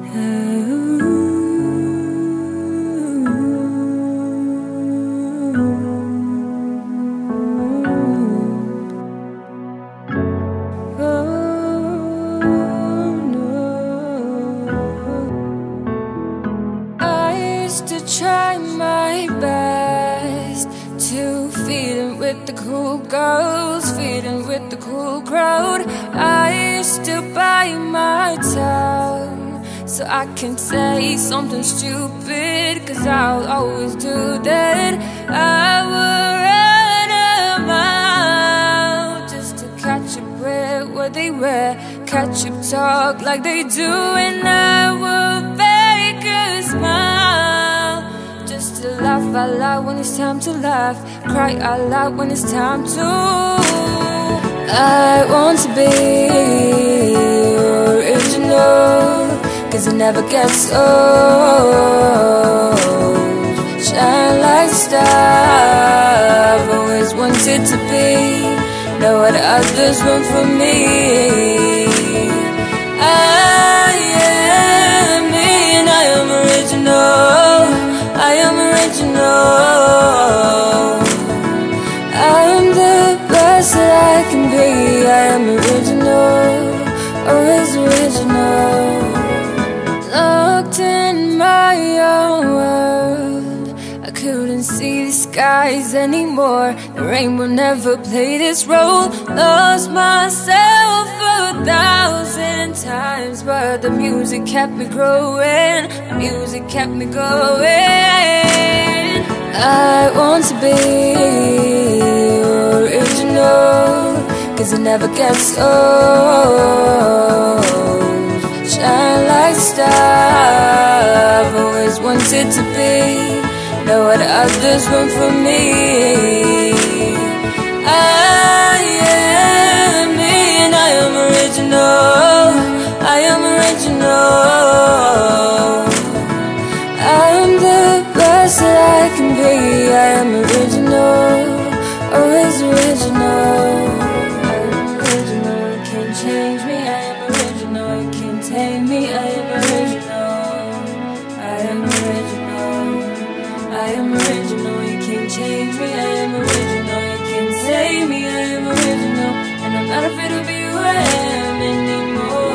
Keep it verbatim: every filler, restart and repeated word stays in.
Try my best to fit in with the cool girls, fit in with the cool crowd. I used to bite my tongue so I can say something stupid, cause I'll always do that. I will run a mile just to catch up with what they wear, catch up talk like they do, and I will fake a smile just to laugh out loud when it's time to laugh, cry out loud when it's time to. I want to be original, cause it never gets old. Shine like a star, I've always wanted to be, know what others want from me. I am me and I am original, I am original. I'm the best that I can be. I am original, always original. Locked in my own world, I couldn't see the skies anymore. The rain will never play this role. Lost myself a thousand times, but the music kept me growing, the music kept me going. I want to be original, cause it never gets old. Shine like a star, I've always wanted to be, know what others want from me. I am me and I am original, I am original. I'm the best that I can be. I am original, always original. I am original, you can't change me. I am original, you can't tame me. I am original, I am original. I am original, you can't change me. I am original, you can't save me. I am original, and I'm not afraid to be who I am anymore.